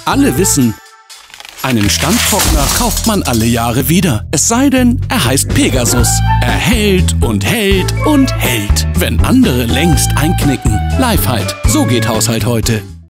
Alle wissen, einen Standtrockner kauft man alle Jahre wieder. Es sei denn, er heißt Pegasus. Er hält und hält und hält, wenn andere längst einknicken. Live halt, so geht Haushalt heute.